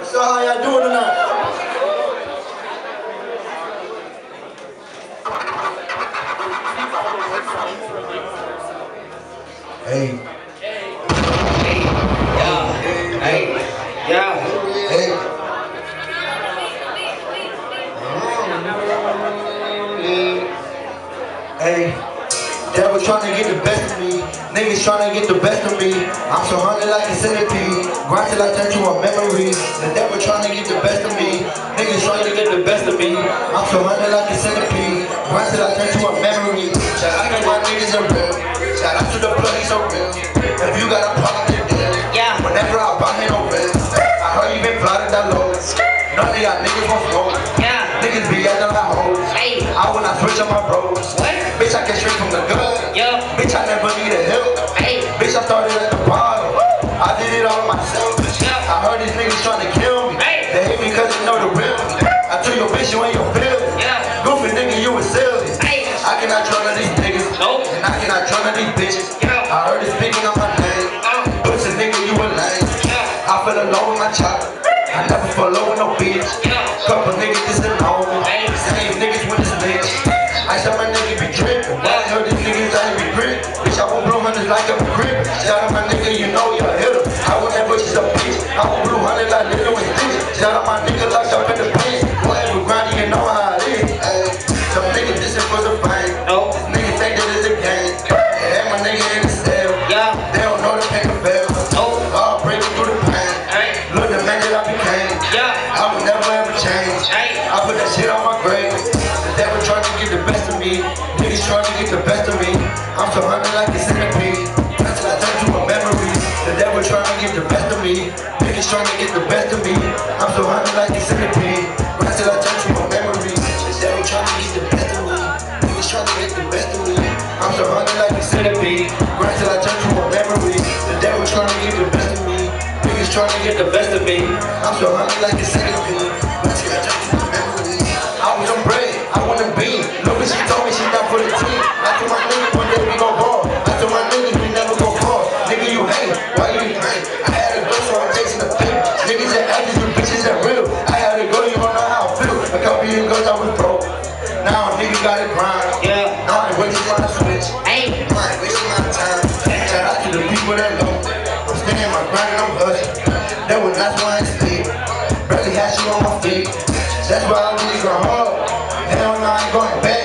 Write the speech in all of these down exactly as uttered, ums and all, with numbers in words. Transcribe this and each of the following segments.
So how y'all doing tonight? Hey. Hey. Yeah. Hey. Yeah. Hey. Hey. Devil trying to get the best of me. Niggas trying to get the best of me. I'm so hungry like a centipede. Grind till I turn to a memory. The devil trying to get the best of me. Niggas trying to get the best of me. I'm so hungry like a centipede. Grind till I turn to a memory. Shout out to my niggas are real. Shout out to the bloody so real. If you got a problem, you deal. Yeah. Whenever I buy me no bills. I heard you been plotted that low. None of y'all niggas gon' smoke. Yeah. Niggas be acting like hoes. Hey. I will not switch up my bros. What? Bitch, I get straight from the gut. Yeah. Bitch, I never need a help. Hey. Bitch, I started at the bottom. I did it all myself. Yeah. I heard these niggas trying to kill me. Hey. They hate me cause they know the real. I told your bitch you ain't your feelings. Yeah. Goofy nigga, you was silly. Hey. I cannot trust none of these niggas. Nope. And I cannot trust none of these bitches. Yeah. I heard it speaking on my name. Uh. Pussy nigga, you a lame. Yeah. I fell alone with my chop. I never fall low with no bitch. Yeah. Couple niggas just alone. Hey. Same niggas with the snitch. I saw my nigga be drippin'. I heard these niggas I be grip. Bitch, I want blue hunters like a grip. Shout out my nigga, you know you're a hitter. I want that bitch is a bitch. I want blue hunters like Lilo and Stitch. Shout out my nigga locked up in the pen. Whatever grind, you know how it is. Ay, some niggas this is for the fame. No. Niggas think that it's a game. And my nigga in the cell. Yeah. They don't know the paper bell. No. All breaking through the pain. Hey. Look the man that I became. Yeah. I will never ever change. Hey. I put that shit on my grave. The devil trying to get the best of me. Niggas trying to get the best of me. I'm so hungry like a centipede. Until I turn to a memory. The devil trying to get the best of me. Niggas trying to get the best of me. I'm so hungry like a centipede. Until I turn to a memory. The devil trying to get the best of me. Niggas trying to get the best of me. I'm so hungry like a centipede. Until I turn to a memory. The devil trying to get the best of me. Niggas trying to get the best of me. I'm so hungry like a centipede. Until I turn to a memory. I want them bread, I want them beans. Look what she told me, she not for the team. I told my niggas one day we gon' ball. I told my niggas we never gon' fall. Nigga, you hate, why you hate? I had a girl, so I'm chasing the pimp. Niggas that actors, you bitches that real. I had a girl, you don't know how I feel. A couple years ago, I was broke. Now niggas got it grind. Yeah. Now I ain't wasting my switch. Hey. I ain't wasting my time. Shout out to the people that know. I'm staying my grind and I'm hustling. That was that's why I ain't sleep. Barely had you on my feet. That's why I really go hard. Hell no, I ain't going back.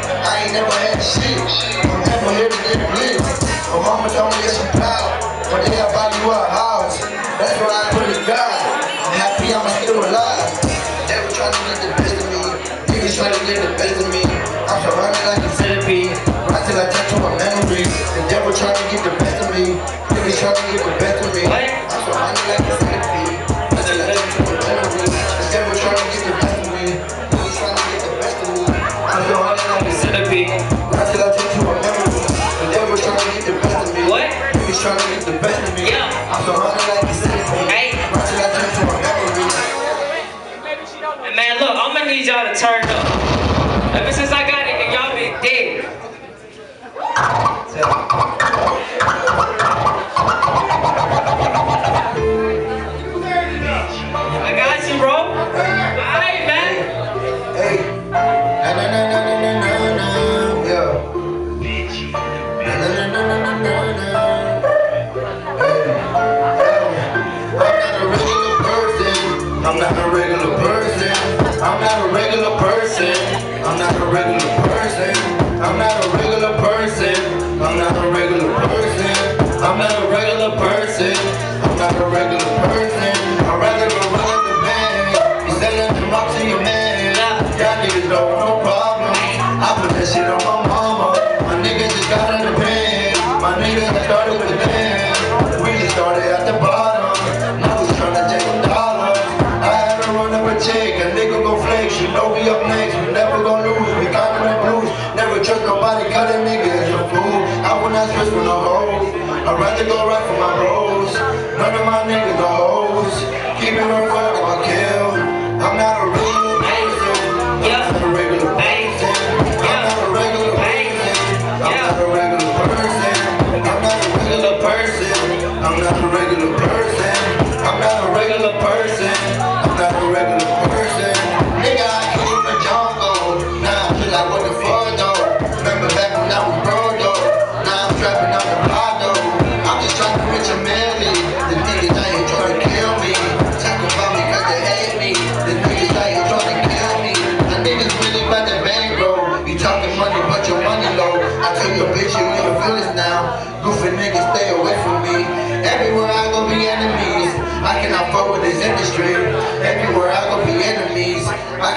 I ain't never had shit. I'm never here to get lit. My mama told me that she proud. One day I'll buy you a house. That's why I put it God. I'm happy I'm still alive. They were trying to get the best of me. Niggas trying to get the best of me. I'm so hungry like a centipede. Right till I turn to a memory. The devil trying to get the best of me. Niggas trying to get the best of me. I'm so hungry like a centipede. Right till I turn to a memory. The devil trying to get the best of me. Niggas trying to get the best of me. I'm so hungry like a centipede. Right till I turn to a memory. The devil trying to get the best of me. What? Niggas trying to get the best of me. Yeah. I'm so hungry like a centipede. Hey. Right till I turn to a memory. Man, look, I'm gonna need y'all to turn up. Ever since I got it, y'all been dead. I got you, bro. Alright, man. Hey. Na na na na na na na. Yeah. Na na na na na na na. Hey. I'm not a regular person. I'm not a regular person. I'm not a regular person. I'm not a regular person. I'm not a regular person. I'm not a regular person. I'm not a regular person. I'd rather go run the bag. You selling them up to your man. Y'all niggas don't want no problem. I put that shit on my mama. My niggas just got in the pen. My niggas that started with the dance. We just started at the bottom. Now we trying to take a dollar. I had to run up a check. A nigga go flex. You know we up next. We never gon' lose. We got in the blues. Never trust nobody. Cut a nigga as a fool. I will not stress for no hoes. I'd rather go right for my bros. None of my niggas are hoes. Keep it real fuck if I kill. I'm not a regular person. I'm not a regular person. I'm not a regular person. I'm not a regular person. I'm not a regular person. I'm not a regular person. I'm not a regular person.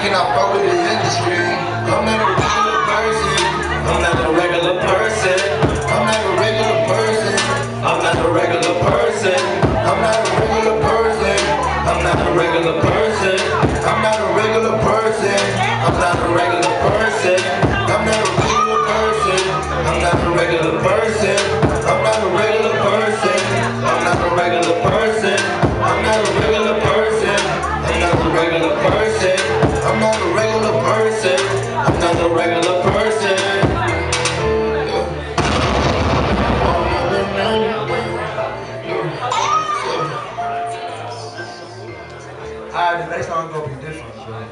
cannot fuck with the industry. I'm not a regular person. I'm not a regular person. I'm not a regular person. I'm not a regular person. I'm not a regular person. I'm not a regular person. I'm not a regular person. I'm not a regular person. I'm not a regular person. I'm not a regular person. I'm not a regular person. I'm not a regular person. I'm not a regular person. I'm not a regular person. I'm not a regular person. I'm not a regular person. Alright, the next song gonna be different, bro.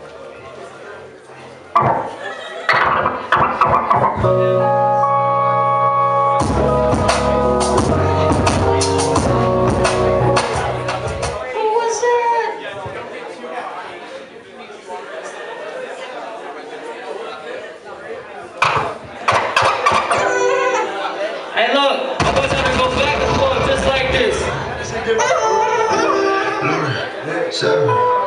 Hey, look, I want y'all to go back and forth just like this. Look,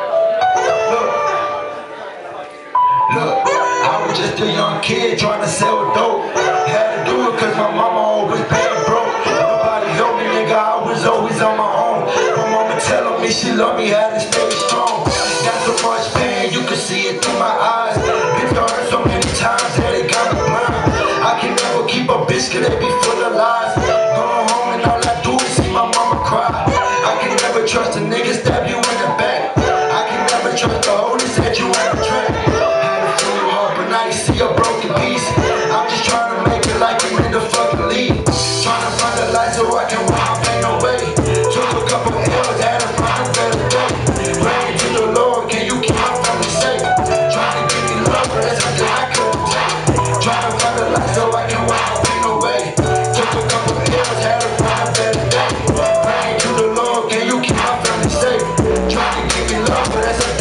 look, I was just a young kid trying to sell dope. Had to do it cause my mama always been broke. Nobody helped me, nigga, I was always on my own. My mama telling me she love me, had to stay strong. Got so much pain, you can see it through my eyes. Been through hurt so many times that it got me blind. I can never keep a bitch cause they be full of lies. Going home and all I do is see my mama cry. I can never trust a nigga, stab you in the back. I can never trust the hoe that said you ain't a track. Had a full heart, but now you see a broken piece. I'm just trying to make it like I'm in the fucking league. Trying to find a light so I can walk, ain't no way. Took a couple L's, had to find a better day. Praying to the Lord, can you keep my family safe? Trying to give me love, but that's something I couldn't take. Trying to find a light so I can walk, ain't no way. Took a couple L's, had to find a better day. Praying to the Lord, can you keep my family safe? Trying to give me love, but that's